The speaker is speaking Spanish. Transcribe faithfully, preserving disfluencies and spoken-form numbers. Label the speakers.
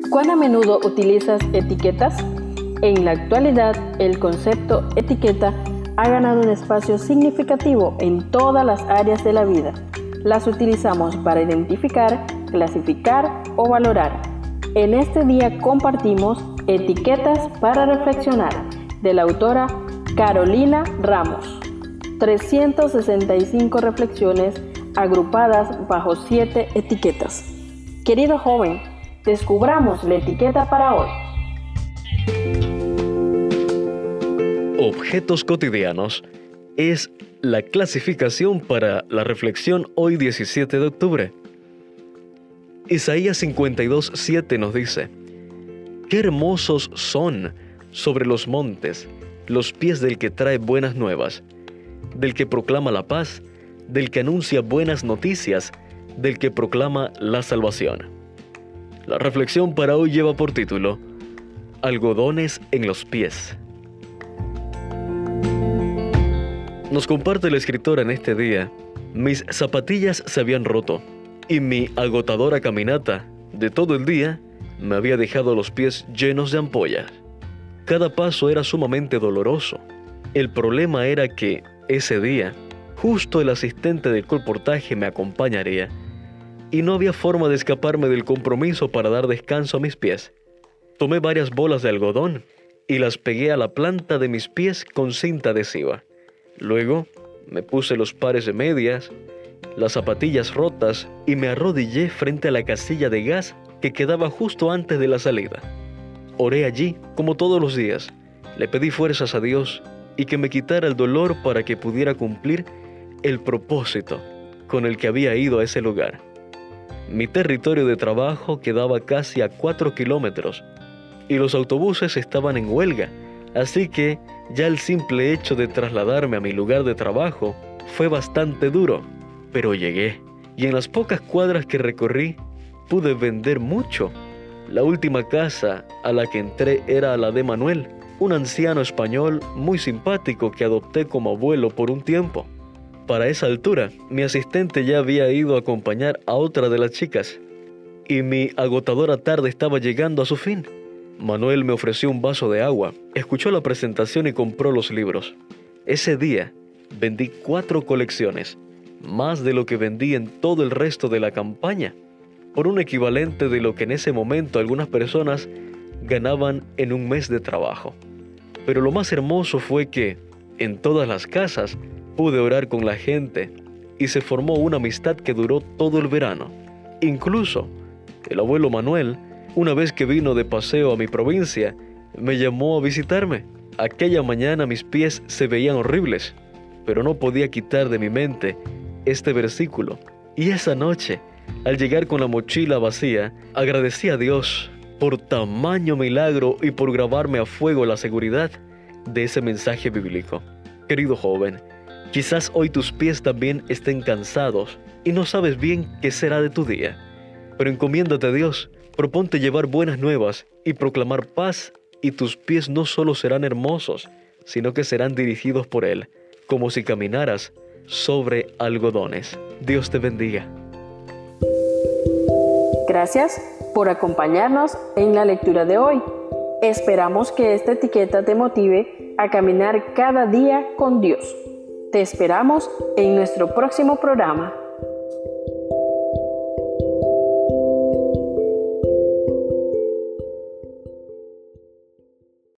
Speaker 1: ¿Cuán a menudo utilizas etiquetas? En la actualidad, el concepto etiqueta ha ganado un espacio significativo en todas las áreas de la vida. Las utilizamos para identificar, clasificar o valorar. En este día compartimos Etiquetas para reflexionar, de la autora Carolina Ramos. trescientas sesenta y cinco reflexiones agrupadas bajo siete etiquetas. Querido joven, descubramos la etiqueta para hoy.
Speaker 2: Objetos cotidianos es la clasificación para la reflexión hoy diecisiete de octubre. Isaías cincuenta y dos, siete nos dice: «Qué hermosos son sobre los montes los pies del que trae buenas nuevas, del que proclama la paz, del que anuncia buenas noticias, del que proclama la salvación». La reflexión para hoy lleva por título Algodones en los pies. Nos comparte la escritora en este día: mis zapatillas se habían roto y mi agotadora caminata de todo el día me había dejado los pies llenos de ampollas. Cada paso era sumamente doloroso. El problema era que ese día, justo el asistente del colportaje me acompañaría y no había forma de escaparme del compromiso para dar descanso a mis pies. Tomé varias bolas de algodón y las pegué a la planta de mis pies con cinta adhesiva. Luego me puse los pares de medias, las zapatillas rotas y me arrodillé frente a la casilla de gas que quedaba justo antes de la salida. Oré allí como todos los días. Le pedí fuerzas a Dios y que me quitara el dolor para que pudiera cumplir el propósito con el que había ido a ese lugar. Mi territorio de trabajo quedaba casi a cuatro kilómetros y los autobuses estaban en huelga, así que ya el simple hecho de trasladarme a mi lugar de trabajo fue bastante duro, pero llegué y en las pocas cuadras que recorrí pude vender mucho. La última casa a la que entré era la de Manuel, un anciano español muy simpático que adopté como abuelo por un tiempo. Para esa altura, mi asistente ya había ido a acompañar a otra de las chicas y mi agotadora tarde estaba llegando a su fin. Manuel me ofreció un vaso de agua, escuchó la presentación y compró los libros. Ese día vendí cuatro colecciones, más de lo que vendí en todo el resto de la campaña, por un equivalente de lo que en ese momento algunas personas ganaban en un mes de trabajo. Pero lo más hermoso fue que, en todas las casas, pude orar con la gente y se formó una amistad que duró todo el verano. Incluso, el abuelo Manuel, una vez que vino de paseo a mi provincia, me llamó a visitarme. Aquella mañana mis pies se veían horribles, pero no podía quitar de mi mente este versículo. Y esa noche, al llegar con la mochila vacía, agradecí a Dios por tamaño milagro y por grabarme a fuego la seguridad de ese mensaje bíblico. Querido joven, quizás hoy tus pies también estén cansados y no sabes bien qué será de tu día, pero encomiéndate a Dios, proponte llevar buenas nuevas y proclamar paz, y tus pies no solo serán hermosos, sino que serán dirigidos por Él, como si caminaras sobre algodones. Dios te bendiga.
Speaker 1: Gracias por acompañarnos en la lectura de hoy. Esperamos que esta etiqueta te motive a caminar cada día con Dios. Te esperamos en nuestro próximo programa.